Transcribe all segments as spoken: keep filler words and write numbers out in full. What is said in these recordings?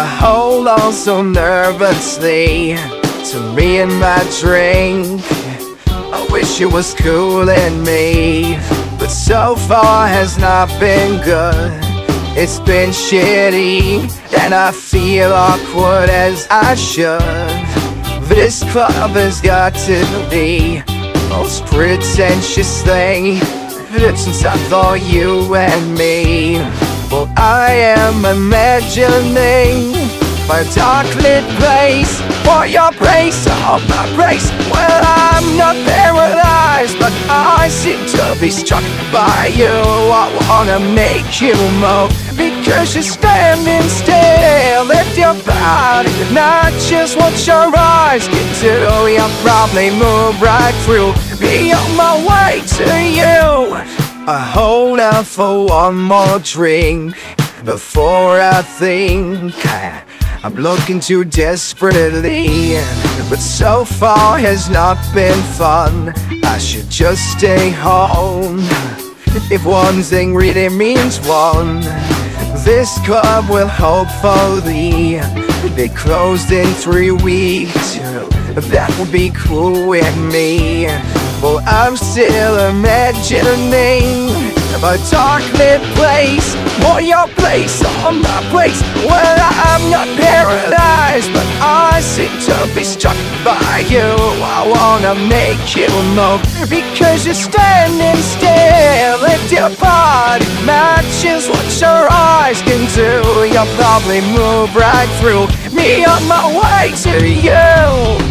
I hold on so nervously to me and my drink. I wish it was cooling me, but so far has not been good. It's been shitty, and I feel awkward as I should. This club has got to be the most pretentious thing since I thought you and me. Well, I am imagining my dark lit place for your place, oh my place. Well, I'm not paralyzed, but I seem to be struck by you. I wanna make you move because you're standing still. Lift your body, not just what your eyes can do. You'll probably move right through me on my way to you. I hold out for one more drink before I think I'm looking too desperately, but so far has not been fun. I should just stay home. If one thing really means one, this club will hopefully be closed in three weeks. That would be cool with me. Well, I'm still imagining a dark lit place, or your place, or my place. Well, I'm not paralyzed, but I seem to be struck by you. I wanna make you move because you're standing still. Lift your body, matches what your eyes can do. You'll probably move right through me on my way to you.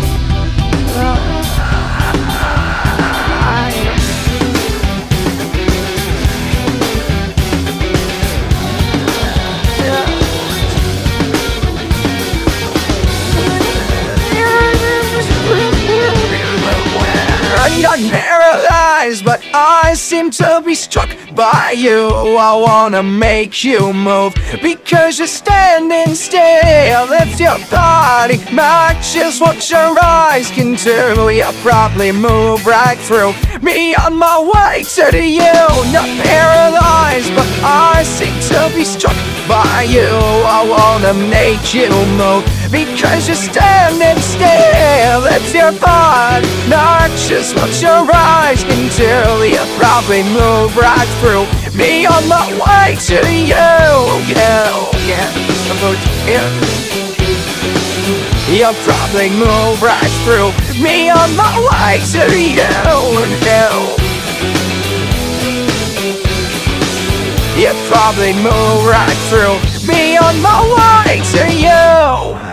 I'm not paralyzed, but I seem to be struck by you. I wanna make you move because you're standing still. Lift your body, matches what your eyes can do. You'll probably move right through me on my way to you. Not paralyzed, but I seem to be struck by you. I wanna make you move because you're standing still. Lift your body, not just what your eyes can do. You'll probably move right through me on my way to you. Yeah, yeah, yeah. You'll probably move right through me on my way to you. Yeah. You'll probably move right through me on my way to you.